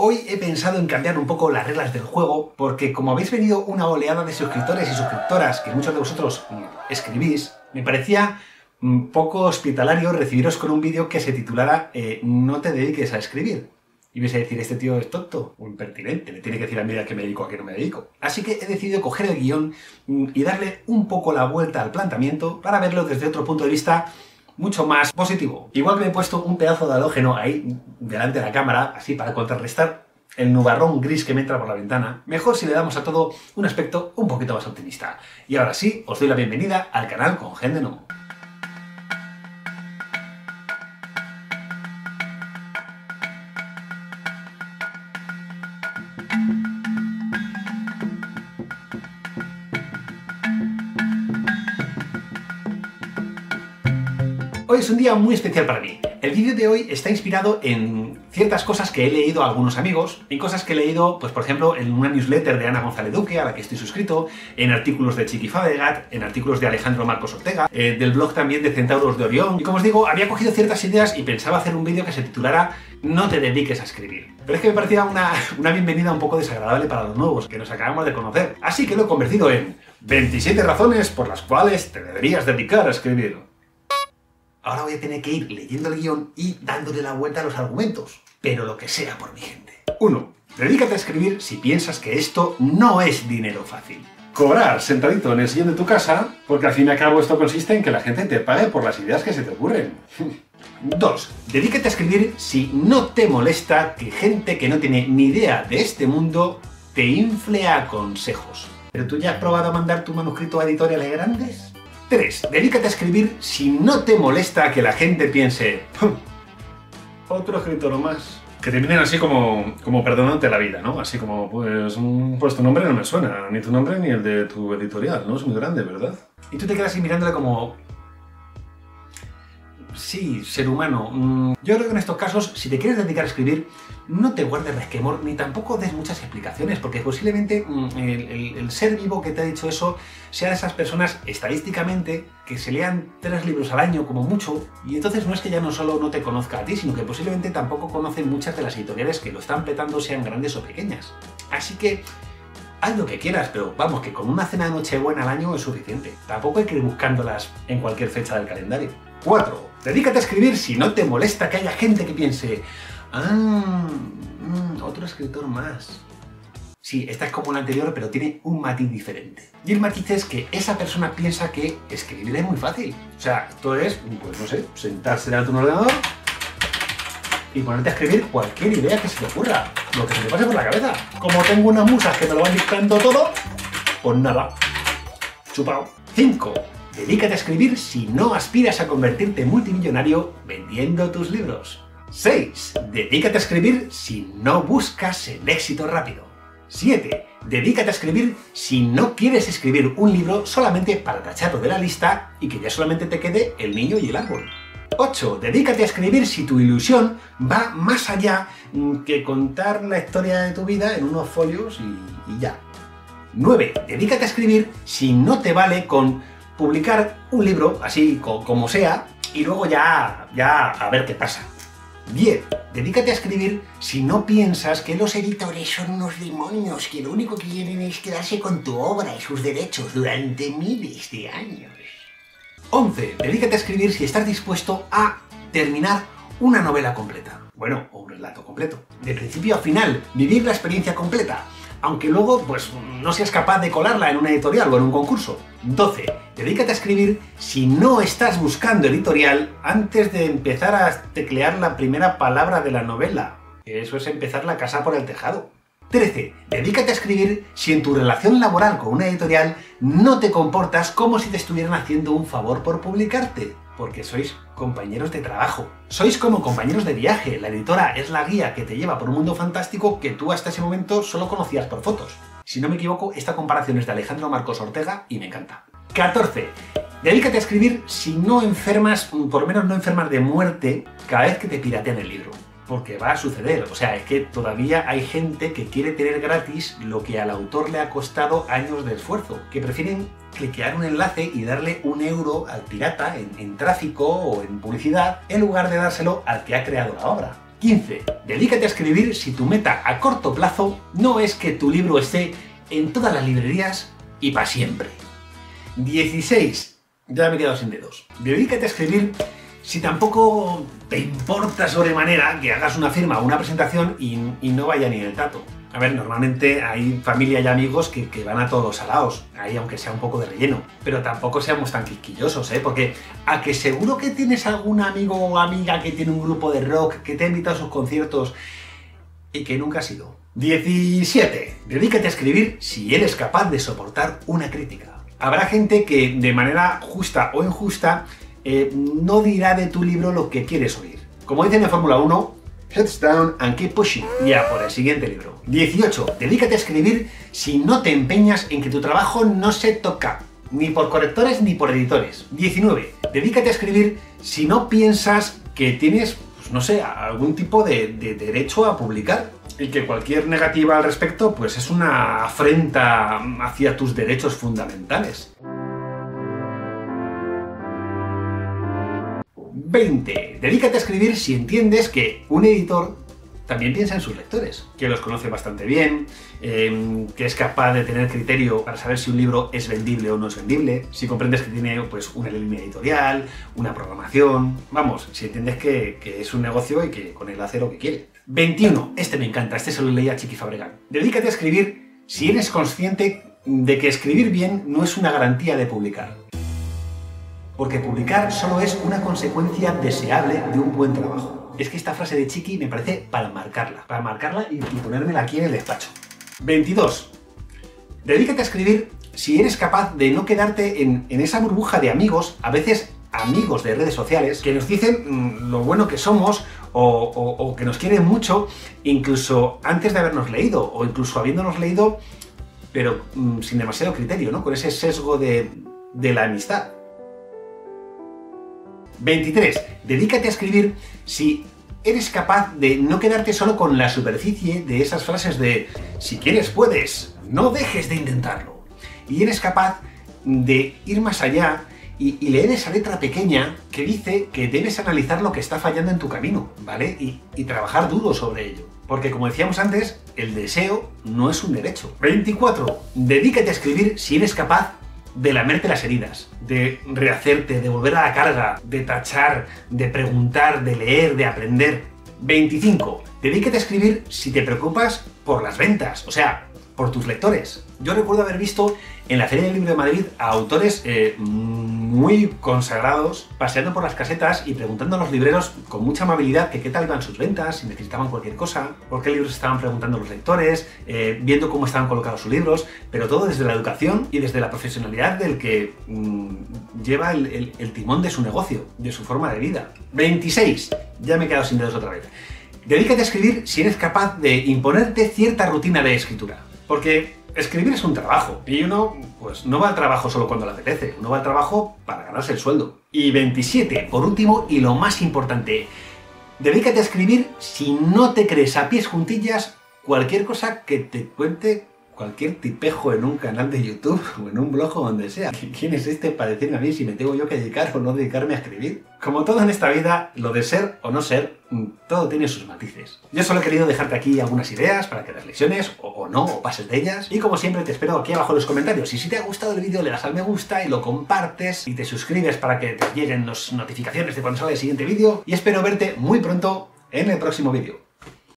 Hoy he pensado en cambiar un poco las reglas del juego porque como habéis venido una oleada de suscriptores y suscriptoras que muchos de vosotros escribís, me parecía poco hospitalario recibiros con un vídeo que se titulara No te dediques a escribir. Y vais a decir, este tío es tonto o impertinente, le tiene que decir a mí a qué me dedico, a qué no me dedico. Así que he decidido coger el guión y darle un poco la vuelta al planteamiento para verlo desde otro punto de vista mucho más positivo. Igual que me he puesto un pedazo de halógeno ahí delante de la cámara, así para contrarrestar el nubarrón gris que me entra por la ventana, mejor si le damos a todo un aspecto un poquito más optimista. Y ahora sí, os doy la bienvenida al canal con Gen de Gnomo. Hoy es un día muy especial para mí. El vídeo de hoy está inspirado en ciertas cosas que he leído a algunos amigos, en cosas que he leído, pues por ejemplo, en una newsletter de Ana González Duque, a la que estoy suscrito, en artículos de Chiqui Fadegat, en artículos de Alejandro Marcos Ortega, del blog también de Centauros de Orión. Y como os digo, había cogido ciertas ideas y pensaba hacer un vídeo que se titulara No te dediques a escribir. Pero es que me parecía una bienvenida un poco desagradable para los nuevos, que nos acabamos de conocer. Así que lo he convertido en 27 razones por las cuales te deberías dedicar a escribir. Ahora voy a tener que ir leyendo el guión y dándole la vuelta a los argumentos. Pero lo que sea por mi gente. 1. Dedícate a escribir si piensas que esto no es dinero fácil. Cobrar sentadito en el sillón de tu casa, porque al fin y al cabo esto consiste en que la gente te pague por las ideas que se te ocurren. 2. Dedícate a escribir si no te molesta que gente que no tiene ni idea de este mundo te infle a consejos. ¿Pero tú ya has probado a mandar tu manuscrito a editoriales grandes? 3. Dedícate a escribir si no te molesta que la gente piense otro escritor más. Que te vienen así como perdonante la vida, ¿no? Así como, pues tu nombre no me suena, ni tu nombre ni el de tu editorial, ¿no? Es muy grande, ¿verdad? Y tú te quedas así mirándole como... Sí, ser humano. Yo creo que en estos casos, si te quieres dedicar a escribir, no te guardes resquemor ni tampoco des muchas explicaciones, porque posiblemente el ser vivo que te ha dicho eso sea de esas personas, estadísticamente, que se lean 3 libros al año como mucho, y entonces no es que ya no solo no te conozca a ti, sino que posiblemente tampoco conocen muchas de las editoriales que lo están petando, sean grandes o pequeñas. Así que haz lo que quieras, pero vamos, que con una cena de Nochebuena al año es suficiente. Tampoco hay que ir buscándolas en cualquier fecha del calendario. 4. Dedícate a escribir si no te molesta que haya gente que piense otro escritor más. Sí, esta es como la anterior, pero tiene un matiz diferente. Y el matiz es que esa persona piensa que escribir es muy fácil. O sea, esto es, pues no sé, sentarse delante de un ordenador y ponerte a escribir cualquier idea que se te ocurra, lo que se te pase por la cabeza. Como tengo unas musas que me lo van dictando todo, pues nada, chupao. 5. Dedícate a escribir si no aspiras a convertirte en multimillonario vendiendo tus libros. 6. Dedícate a escribir si no buscas el éxito rápido. 7. Dedícate a escribir si no quieres escribir un libro solamente para tacharlo de la lista y que ya solamente te quede el niño y el árbol. 8. Dedícate a escribir si tu ilusión va más allá que contar la historia de tu vida en unos folios y ya. 9. Dedícate a escribir si no te vale con publicar un libro, así como sea, y luego ya a ver qué pasa. 10. Dedícate a escribir si no piensas que los editores son unos demonios que lo único que quieren es quedarse con tu obra y sus derechos durante miles de años. 11. Dedícate a escribir si estás dispuesto a terminar una novela completa. Bueno, o un relato completo. De principio a final, vivir la experiencia completa, aunque luego pues no seas capaz de colarla en una editorial o en un concurso. 12. Dedícate a escribir si no estás buscando editorial antes de empezar a teclear la primera palabra de la novela. Eso es empezar la casa por el tejado. 13. Dedícate a escribir si en tu relación laboral con una editorial no te comportas como si te estuvieran haciendo un favor por publicarte, porque sois compañeros de trabajo. Sois como compañeros de viaje. La editora es la guía que te lleva por un mundo fantástico que tú hasta ese momento solo conocías por fotos. Si no me equivoco, esta comparación es de Alejandro Marcos Ortega y me encanta. 14. Dedícate a escribir si no enfermas, por lo menos no enfermas de muerte, cada vez que te piratean el libro. Porque va a suceder. O sea, es que todavía hay gente que quiere tener gratis lo que al autor le ha costado años de esfuerzo, que prefieren cliquear un enlace y darle 1 euro al pirata en tráfico o en publicidad, en lugar de dárselo al que ha creado la obra. 15. Dedícate a escribir si tu meta a corto plazo no es que tu libro esté en todas las librerías y para siempre. 16. Ya me he quedado sin dedos. Dedícate a escribir si tampoco te importa sobremanera que hagas una firma o una presentación y no vaya ni el tato. A ver, normalmente hay familia y amigos que van a todos salados, ahí aunque sea un poco de relleno. Pero tampoco seamos tan quisquillosos, ¿eh? Porque a que seguro que tienes algún amigo o amiga que tiene un grupo de rock, que te ha invitado a sus conciertos y que nunca has ido. 17. Dedícate a escribir si eres capaz de soportar una crítica. Habrá gente que, de manera justa o injusta, no dirá de tu libro lo que quieres oír. Como dicen en Fórmula 1, heads down and keep pushing. Ya por el siguiente libro. 18. Dedícate a escribir si no te empeñas en que tu trabajo no se toca, ni por correctores ni por editores. 19. Dedícate a escribir si no piensas que tienes, pues no sé, algún tipo de derecho a publicar. Y que cualquier negativa al respecto, pues es una afrenta hacia tus derechos fundamentales. 20. Dedícate a escribir si entiendes que un editor también piensa en sus lectores, que los conoce bastante bien, que es capaz de tener criterio para saber si un libro es vendible o no es vendible, si comprendes que tiene pues una línea editorial, una programación, vamos, si entiendes que es un negocio y que con él hace lo que quiere. 21. Este me encanta, este se lo leí a Chiqui Fabregat. Dedícate a escribir si eres consciente de que escribir bien no es una garantía de publicar. Porque publicar solo es una consecuencia deseable de un buen trabajo. Es que esta frase de Chiqui me parece para marcarla y ponérmela aquí en el despacho. 22. Dedícate a escribir si eres capaz de no quedarte en esa burbuja de amigos, a veces amigos de redes sociales, que nos dicen lo bueno que somos o que nos quieren mucho, incluso antes de habernos leído o incluso habiéndonos leído, pero sin demasiado criterio, ¿no? Con ese sesgo de la amistad. 23. Dedícate a escribir si eres capaz de no quedarte solo con la superficie de esas frases de si quieres puedes, no dejes de intentarlo. Y eres capaz de ir más allá y leer esa letra pequeña que dice que debes analizar lo que está fallando en tu camino, ¿vale? Y trabajar duro sobre ello. Porque como decíamos antes, el deseo no es un derecho. 24. Dedícate a escribir si eres capaz de lamerte las heridas, de rehacerte, de volver a la carga, de tachar, de preguntar, de leer, de aprender. 25. Dedícate a escribir si te preocupas por las ventas, o sea, por tus lectores. Yo recuerdo haber visto en la Feria del Libro de Madrid a autores muy consagrados paseando por las casetas y preguntando a los libreros con mucha amabilidad que qué tal iban sus ventas, si necesitaban cualquier cosa, por qué libros estaban preguntando los lectores, viendo cómo estaban colocados sus libros, pero todo desde la educación y desde la profesionalidad del que lleva el timón de su negocio, de su forma de vida. 26. Ya me he quedado sin dedos otra vez. Dedícate a escribir si eres capaz de imponerte cierta rutina de escritura. Porque escribir es un trabajo y uno pues no va al trabajo solo cuando le apetece, uno va al trabajo para ganarse el sueldo. Y 27, por último y lo más importante, dedícate a escribir si no te crees a pies juntillas cualquier cosa que te cuente cualquier tipejo en un canal de YouTube o en un blog o donde sea. ¿Quién es este para decirme a mí si me tengo yo que dedicar o no dedicarme a escribir? Como todo en esta vida, lo de ser o no ser, todo tiene sus matices. Yo solo he querido dejarte aquí algunas ideas para que las lecciones o no, o pases de ellas. Y como siempre te espero aquí abajo en los comentarios. Y si te ha gustado el vídeo le das al me gusta y lo compartes y te suscribes para que te lleguen las notificaciones de cuando salga el siguiente vídeo. Y espero verte muy pronto en el próximo vídeo.